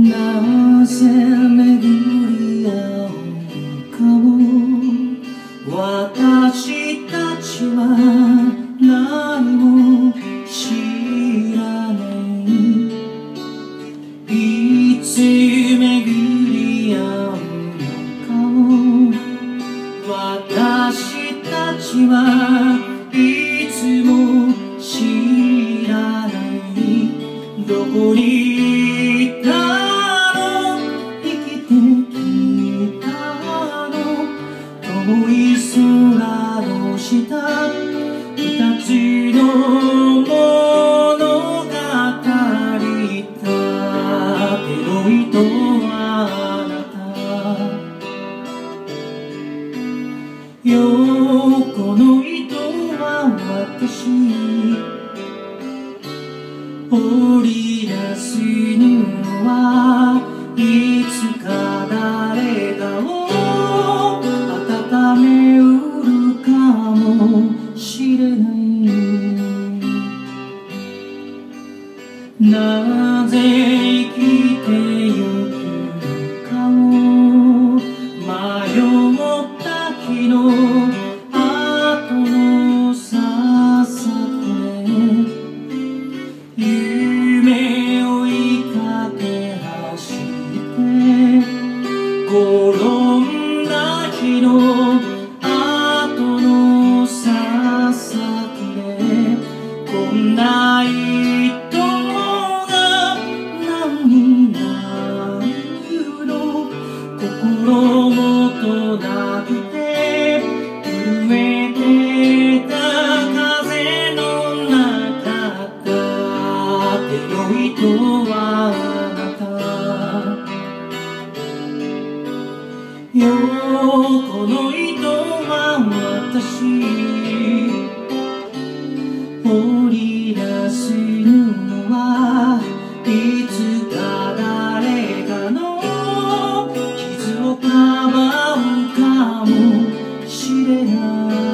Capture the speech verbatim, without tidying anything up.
なぜ巡り合うのかを私たちは何も知らない。いつ巡り合うのかを私たちはいつも知らない。どこにいたの、生きてきたの、遠い空の下、二つの物語だけど糸はあなた、横の糸は私、織り出す布はいつか誰かを温めうるかもしれない。なぜ生きてゆくのかを迷った日の後のささくれ、夢追いかけ走って転んだ日の後のささくれ、こんな糸が何になるの、心もとなくて震えてた風の中だけど糸はあなた、横の糸は私、織り出す布はいつか誰かの傷をかばうかもしれない。